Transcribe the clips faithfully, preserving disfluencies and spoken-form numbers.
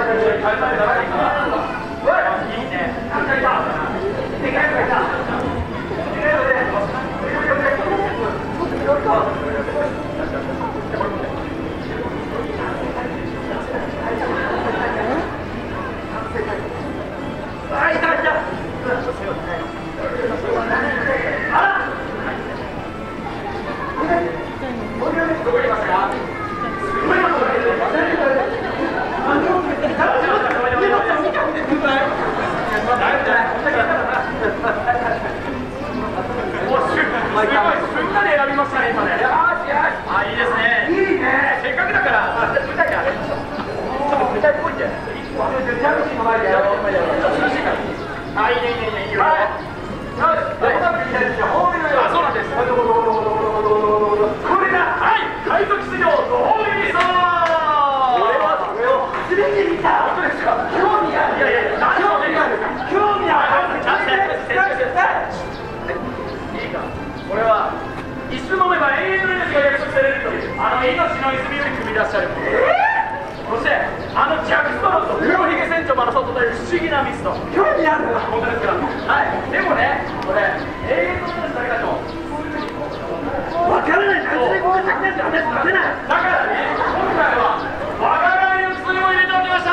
これは椅子飲めば永遠の命が約束されるというあの命の泉より組み出しされるもの、そしてあのジャック・ストローと黒ひげ船長マラソンという不思議なミスト。 興味あるな。 本当ですか。はい。でもね、これ永遠の命だけだとわからない。何でここで先なんて話させない。 だからね、今回はわからない薬を入れておきました。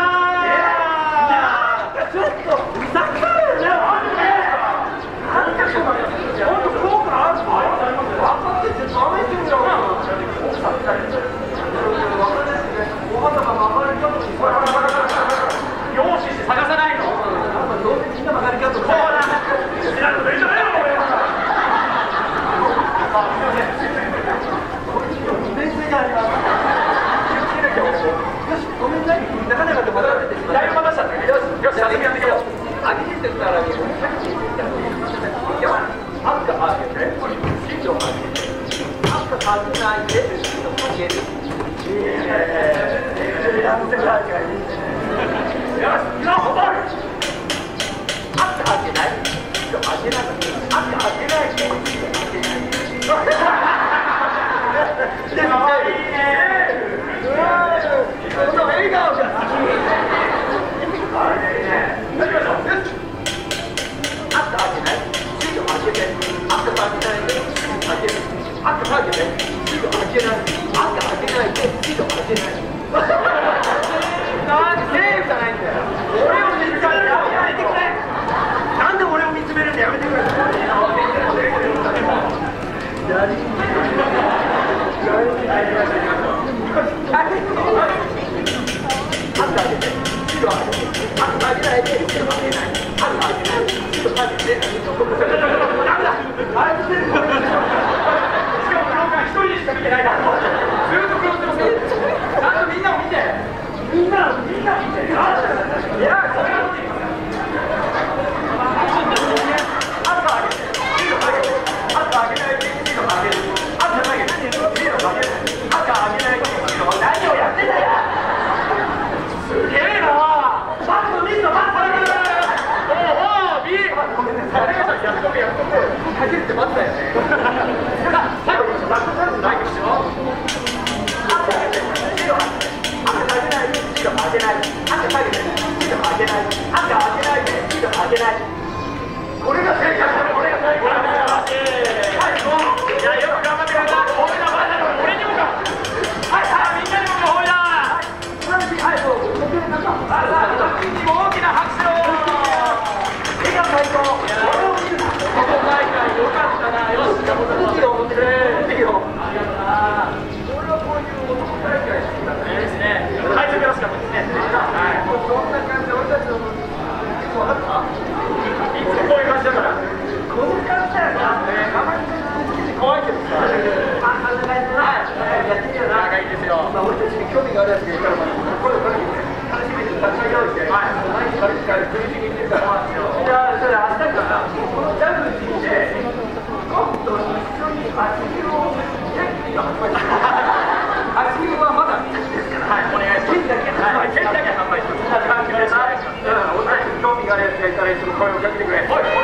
ちょっとうざくなるよね。なんかそうなんですよ。本当効果ある。分かっててダメって言うんだろうな。奥さんみたいに。お肌が曲がり角に容姿して探さないの。 どうせみんな曲がり角そうだ。知らんこと言うんじゃないよ俺。あ、すみません。 これちょっと利便性があります。気をつけなきゃ。よし、ごめんなさい。なかなかと待たせてしまった。 だいぶ待たしたんだけど。よし、よし、やってやってくよ。 あげてって言ったら、さっき言ったのに。あっかあげて、シートをあげて、あっかあげないで、シートをあげる。いいね。やってないからいいね。 よし、今ほとんど。 あっかあげない、シートあげない。あっかあげないで、シートあげない。でもいいね。この笑顔が好き。あれね。やりましょう。よし。あっかあげない、シートあげて。あっかあげないで、シートあげる。あっかあげない、シートあげない。あっかあげないで、シートあげない。なんでセーフじゃないんだよ。俺を見つめるのやめてくれ。なんで俺を見つめるのやめてくれ。やり。これが正解だ。これが正解だ。はい、じゃあよく頑張ってください。俺だ、俺にもか。はい、はい、みんなにもご褒美だ。はい、そう。さあ、さあ、一気に大きな拍手を。絵が最高。俺を見るな。この大会よかったな。よし、じゃあ僕も。いいよ、持ってくれ。いいよ。ありがとうな。俺はこういう男大会好きだね。いいですね。会場よろしかったですね。はい。こんな感じで俺たちの。いつもあった。いつもこういう感じだから。この感じだよな。あまり怖いけどさ。あ、こんな感じだな。やってみような。長いですよ。まあ俺たちに興味があるやつがいたら、声をかけて楽しみにたくさん用意して。はい。毎日軽くから苦しみに行ってるから。じゃあそれ明日からこのジャグジーで今度一緒に足湯を天気が始まります。足湯はまだ先ですから。はい。お願いします。天だけ販売。天だけ販売します。みんなで関係ないし。うん。俺たちに興味があるやつがいたらいつも声をかけてくれ。はい。